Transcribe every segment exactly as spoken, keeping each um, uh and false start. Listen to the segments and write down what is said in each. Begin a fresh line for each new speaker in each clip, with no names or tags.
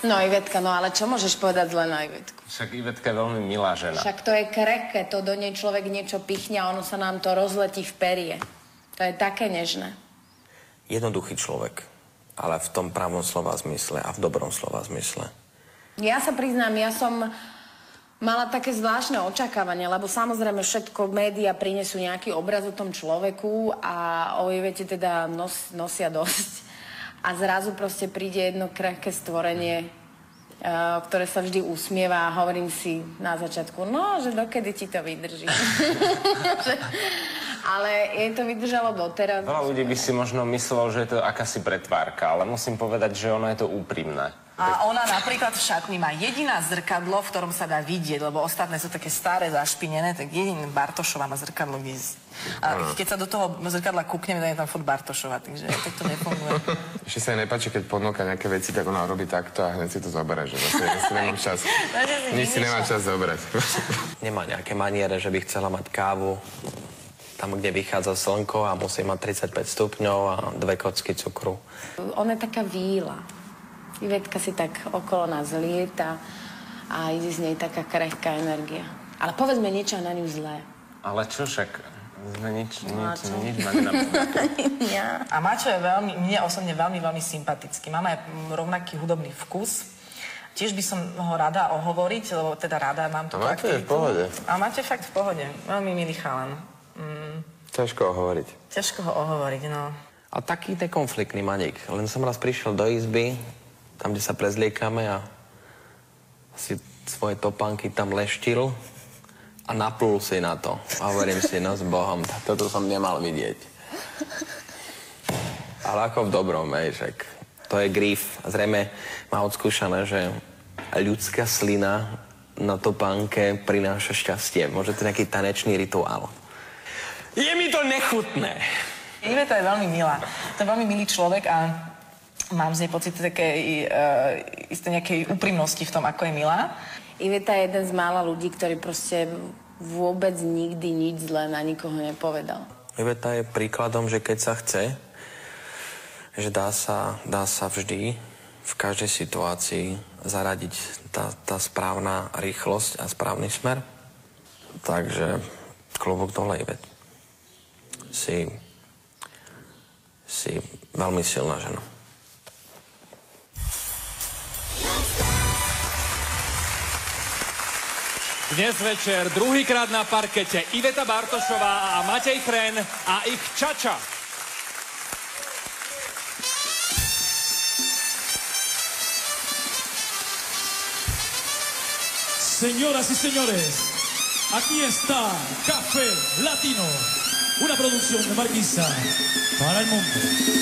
No Ivetka, no ale čo môžeš povedať zle na Ivetku?
Však Ivetka je veľmi milá žena.
Však to je krehké, to do nej človek niečo pichne a ono sa nám to rozletí v perie. To je také nežné.
Jednoduchý človek, ale v tom pravom slova zmysle a v dobrom slova zmysle.
Ja sa priznám, ja som mala také zvláštne očakávanie, lebo samozrejme všetko médiá prinesú nejaký obraz o tom človeku a o Ivete teda nos, nosia dosť. A zrazu proste príde jedno krehké stvorenie, uh, ktoré sa vždy usmieva a hovorím si na začiatku, no, že dokedy ti to vydrží. Ale jej to vydržalo doteraz.
Veľa ľudí by si možno myslelo, že je to akási pretvárka, ale musím povedať, že ono je to úprimné.
A ona napríklad v šatni má jediná zrkadlo, v ktorom sa dá vidieť, lebo ostatné sú také staré, zašpinené, tak jediný Bartošová má zrkadlo, kde... A keď sa do toho zrkadla kúkneme, tak je tam furt Bartošová, takže tak to nefunguje.
Ešte sa jej nepáči, keď ponúka nejaké veci, tak ona robí takto a hneď si to zoberie, že zase ja si nemám čas. Nič si nemám čas zobrať.
Nemá nejaké maniere, že by chcela mať kávu tam, kde vychádza slnko a musí mať tridsaťpäť stupňov a dve kocky cukru.
Ona je taká víla. Ivetka si tak okolo nás lieta a ide z nej taká krehká energia. Ale povedzme niečo na ňu zlé.
Ale čo však? Sme nič,
No,
nič, nič ma nenapríklad.
A Maťo je veľmi, mne osobne veľmi, veľmi sympatický. Máme rovnaký hudobný vkus. Tiež by som ho rada ohovoriť, lebo teda rada mám tú
aktivitu. A Maťo je v pohode.
A Maťo je fakt v pohode. Veľmi milý chalan. Mm.
Ťažko ohovoriť.
Ťažko ho ohovoriť, no.
A taký nekonfliktný maník. Len som raz prišiel do izby, tam, kde sa prezliekame a si svoje topánky tam leštil a naplul si na to. A hovorím si, no s Bohom, toto som nemal vidieť. Ale ako v dobrom, hej, však to je grif. Zrejme má odskúšané, že ľudská slina na topánke prináša šťastie. Možno to je nejaký tanečný rituál. Je mi to nechutné.
Iveta je veľmi milá. To je veľmi milý človek a mám z nej pocit takej uh, isté nejakej úprimnosti v tom, ako je milá.
Iveta je jeden z mála ľudí, ktorý proste vôbec nikdy nič zlé na nikoho nepovedal.
Iveta je príkladom, že keď sa chce, že dá sa, dá sa vždy v každej situácii zaradiť tá, tá správna rýchlosť a správny smer. Takže klobúk dole, Ivet. Si, si veľmi silná žena.
Dnes večer druhýkrát na parkete Iveta Bartošová a Matej Chren a ich Čača. Señoras y señores, aquí está Café Latino, una producción de Marquisa para el mundo.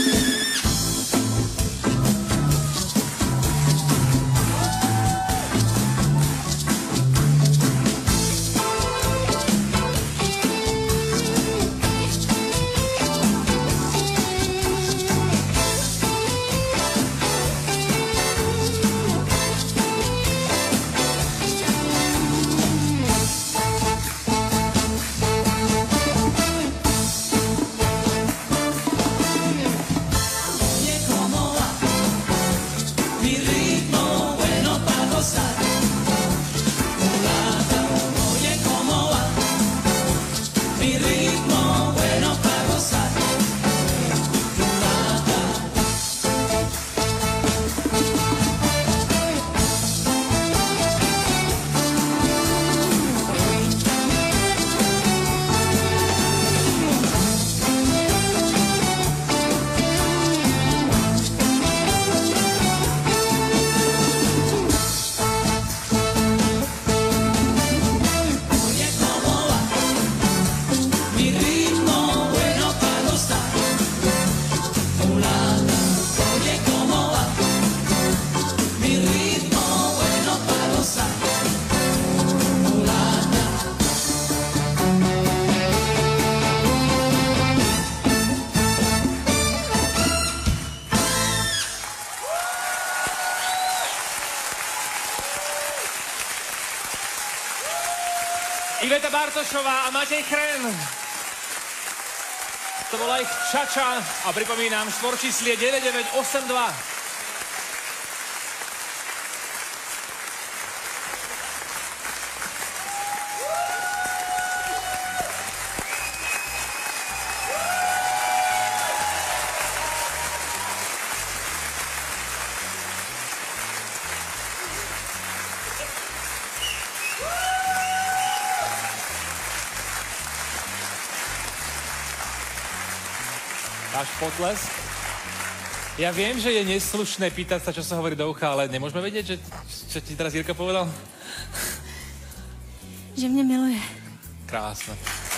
Iveta Bartošová a Matej Chren. To bola ich Čača a pripomínam štvorčíslie deväť deväť osem dva. Váš potlesk. Ja viem, že je neslušné pýtať sa, čo sa hovorí do ucha, ale nemôžeme vedieť, že, čo ti teraz Jirka povedal?
Že mne miluje.
Krásne.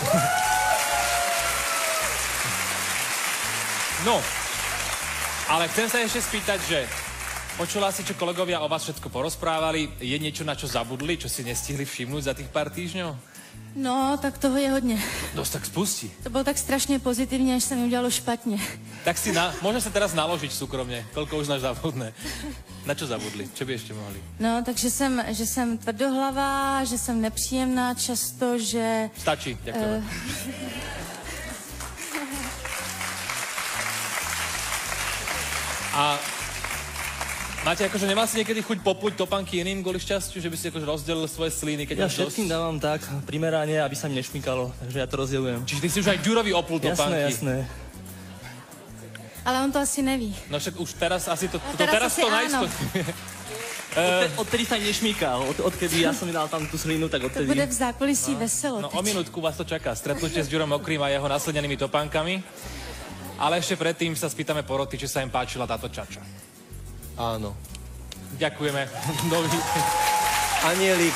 No, ale chcem sa ešte spýtať, že počula si, čo kolegovia o vás všetko porozprávali? Je niečo, na čo zabudli, čo si nestihli všimnúť za tých pár týždňov?
No, tak toho je hodně.
Dosť tak spustí.
To bylo tak strašně pozitivně, až se mi udělalo špatně.
Tak si na, môžem sa teraz naložiť súkromne, koľko už náš zabudne. Na čo zabudli? Čo by ešte mohli?
No, takže jsem, že jsem tvrdohlavá, že jsem nepříjemná často, že...
Stačí, ďakujem. Uh... A máte akože, nemal si niekedy chuť popuť topánky iným kvôli šťastiu, že by si akože rozdelil svoje slíny, keď
Ja
máš
všetkým
dosť?
dávam tak, primerane, aby sa mi nešmykalo, takže ja to rozdelujem.
Čiže ty si už aj Ďurovi opul topánky.
Jasné, jasné.
Ale on to asi neví.
No však už teraz asi to, to,
teraz
teraz
asi
to
áno.
najistotne.
Odte- Odtedy sa nešmýka, od, odkedy ja som mi dal tam tú slinu, tak
To
odtedy...
bude v zákulisí no. veselo.
No o minútku vás to čaká, stretnutie s Ďurom Okrým a jeho nasledenými topánkami. Ale ešte predtým sa spýtame poroty, či sa im páčila táto čača.
Áno.
Ďakujeme. Dovi.
Anielik.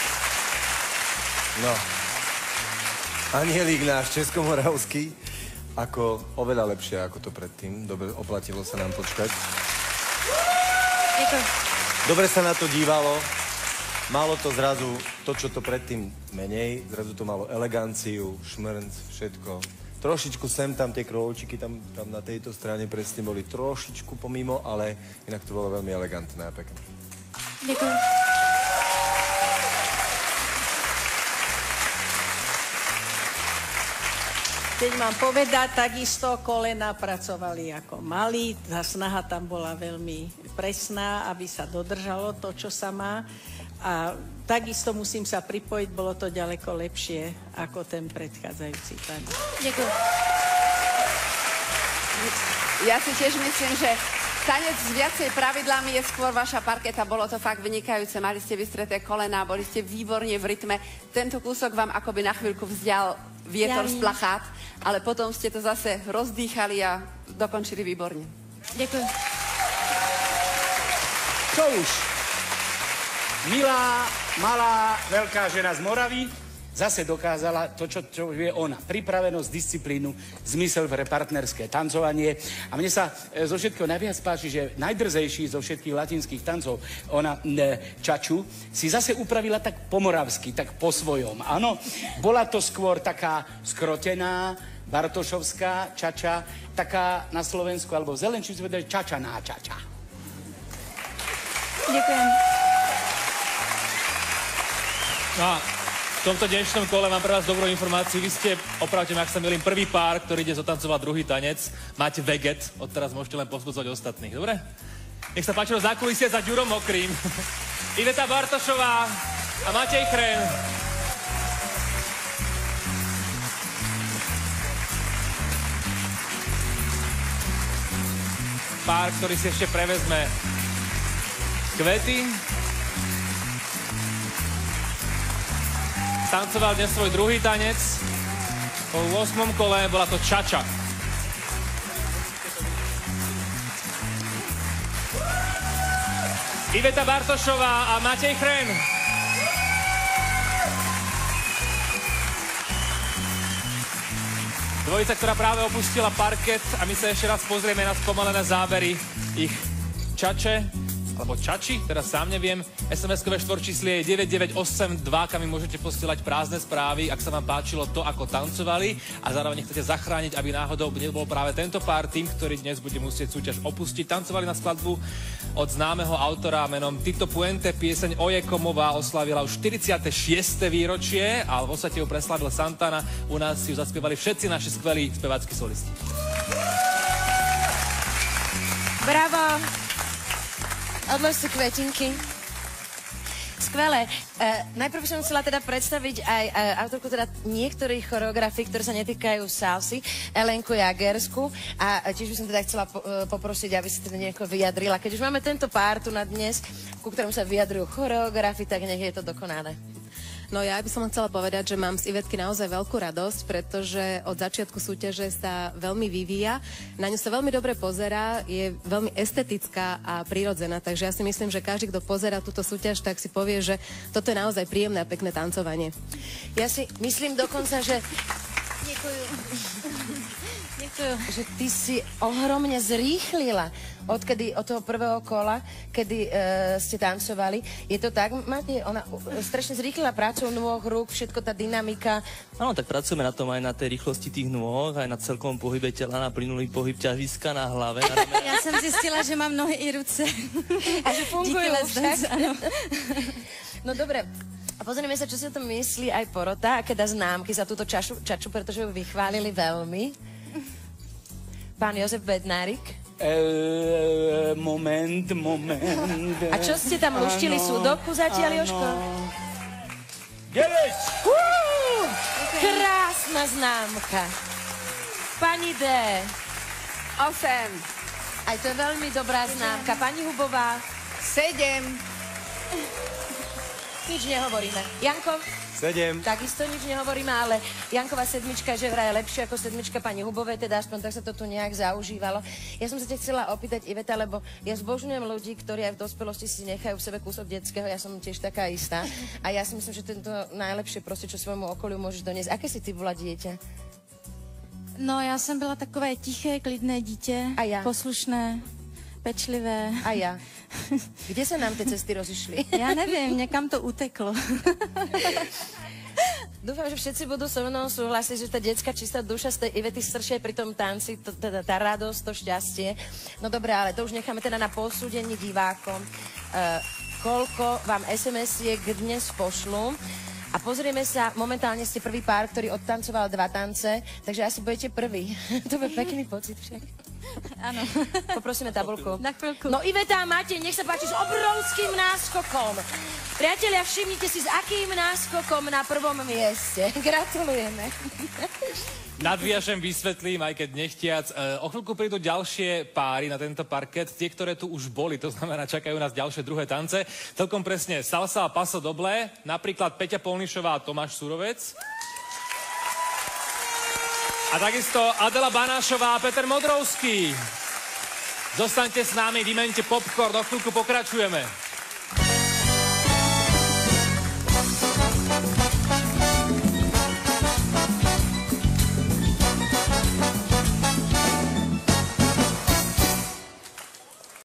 No. Anielik náš českomoravský, ako oveľa lepšie ako to predtým. Dobre, oplatilo sa nám počkať.
Děkuji.
Dobre sa na to dívalo. Malo to zrazu to, čo to predtým menej. Zrazu to malo eleganciu, šmrnc, všetko. Trošičku sem tam tie krôčiky tam, tam na tejto strane presne boli trošičku pomimo, ale inak to bolo veľmi elegantné a pekné.
Děkuji.
Keď mám povedať, takisto kolena pracovali ako mali. Tá snaha tam bola veľmi presná, aby sa dodržalo to, čo sa má. A takisto musím sa pripojiť, bolo to ďaleko lepšie ako ten predchádzajúci tanec.
Ďakujem.
Ja si tiež myslím, že tanec s viacej pravidlami je skôr vaša parketa. Bolo to fakt vynikajúce. Mali ste vystreté kolená, boli ste výborne v rytme. Tento kúsok vám akoby na chvíľku vzdial vietor z plachát, ale potom ste to zase rozdýchali a dokončili výborne.
Ďakujem.
Čo už? Milá, malá, veľká žena z Moravy zase dokázala to, čo, čo je ona. Pripravenosť, disciplínu, zmysel pre partnerské tancovanie. A mne sa e, zo všetkého najviac páči, že najdrzejší zo všetkých latinských tancov, ona e, čaču, si zase upravila tak pomoravsky, tak po svojom. Áno, bola to skôr taká skrotená, bartošovská čača, taká na Slovensku, alebo v Zelenči si povedali čačaná čača.
Ďakujem.
No a v tomto dnešnom kole mám pre vás dobrú informáciu. Vy ste, opravte ma, ak sa milím, prvý pár, ktorý ide zotancovať druhý tanec. Máte veget, odteraz môžete len povzbudzovať ostatných, dobre? Nech sa páči do zákulisie za Ďurom Okrým. Iveta Bartošová a Matej Chrén. Pár, ktorý si ešte prevezme kvety. Tancoval dnes svoj druhý tanec. Po ôsmom kole bola to čača. Iveta Bartošová a Matej Chrén. Dvojica, ktorá práve opustila parket a my sa ešte raz pozrieme na spomalené zábery ich čače. Alebo čači, teraz sám neviem. es em es-kové štvorčíslie je deväť deväť osem dva, kam mi môžete posielať prázdne správy, ak sa vám páčilo to, ako tancovali a zároveň chcete zachrániť, aby náhodou nebol práve tento pár tým, ktorý dnes bude musieť súťaž opustiť. Tancovali na skladbu od známeho autora menom Tito Puente. Pieseň Oye Komová oslavila už štyridsiate šieste výročie a vo svete ju preslavil Santana. U nás ju zaspievali všetci naši skvelí spevácky solisti.
Bravo! Odlož si kvetinky. Skvelé. Uh, najprv som chcela teda predstaviť aj uh, autorku teda niektorých choreografií, ktoré sa netýkajú salsy, Elenku Jagersku. A uh, tiež by som teda chcela po, uh, poprosiť, aby si teda nejako vyjadrila. Keď už máme tento pár tu na dnes, ku ktorému sa vyjadrujú choreografii, tak nech je to dokonalé.
No ja by som chcela povedať, že mám z Ivetky naozaj veľkú radosť, pretože od začiatku súťaže sa veľmi vyvíja, na ňu sa veľmi dobre pozerá, je veľmi estetická a prirodzená, takže ja si myslím, že každý, kto pozerá túto súťaž, tak si povie, že toto je naozaj príjemné a pekné tancovanie.
Ja si myslím dokonca, že... Ďakujem. Ďakujem. Že ty si ohromne zrýchlila odkedy, od toho prvého kola, kedy e, ste tancovali. Je to tak, máte, ona strašne zrýchlila prácu nôh, rúk, všetko, tá dynamika.
Áno, tak pracujeme na tom aj na tej rýchlosti tých nôh, aj na celkovom pohybe tela, na plynulý pohyb ťažiska na hlave. Na
Ja som zistila, že mám nohy i ruce.
A že fungujú však.
Áno.
No dobre. A pozrieme sa, čo si o tom myslí aj porota, aké dá známky za túto čašu, čaču, pretože ju vychválili veľmi. Pán Jozef Bednárik.
E, moment, moment.
A čo ste tam luštili súdoku zatiaľ, Jožko?
deväť!
Uh, krásna známka. Pani D.
osem.
Aj to je veľmi dobrá známka. Pani Hubová.
sedem.
Nič nehovoríme. Janko?
sedem.
Takisto nič nehovoríme, ale Janková sedmička, že vraj je lepšia ako sedmička pani Hubovej, teda aspoň tak sa to tu nejak zaužívalo. Ja som sa ťa chcela opýtať, Iveta, lebo ja zbožňujem ľudí, ktorí aj v dospelosti si nechajú v sebe kúsok detského, ja som tiež taká istá. A ja si myslím, že tento najlepšie proste, čo svojmu okoliu môžeš doniesť. Aké si ty bola dieťa?
No, já jsem byla takové tiché, klidné dítě.
A já?
Poslušné, pečlivé.
A já? Kde se nám ty cesty rozišly?
Já nevím, někam to uteklo.
Dúfam, že všetci budú so mnou súhlasiť, že tá detská čistá duša z tej Ivety stršie pri tom tanci, to, teda tá radosť, to šťastie. No dobré, ale to už necháme teda na posúdení divákom. Uh, koľko vám es em esiek dnes pošlu? A pozrieme sa, momentálne ste prvý pár, ktorý odtancoval dva tance, takže asi budete prvý. To bude pekný pocit však.
Áno.
Poprosíme tabuľku.
Na chvíľku.
No Iveta a Matej, nech sa páči s obrovským náskokom. Priatelia, všimnite si, s akým náskokom na prvom mieste. Gratulujeme.
Nadviažem, vysvetlím, aj keď nechtiac. O chvíľku prídu ďalšie páry na tento parket. Tie, ktoré tu už boli, to znamená, čakajú nás ďalšie druhé tance. Celkom presne salsa a paso doble, napríklad Peťa Polnišová a Tomáš Surovec. A takisto Adela Banášová a Peter Modrovský. Zostaňte s nami, vymente popcorn, o chvíľku pokračujeme.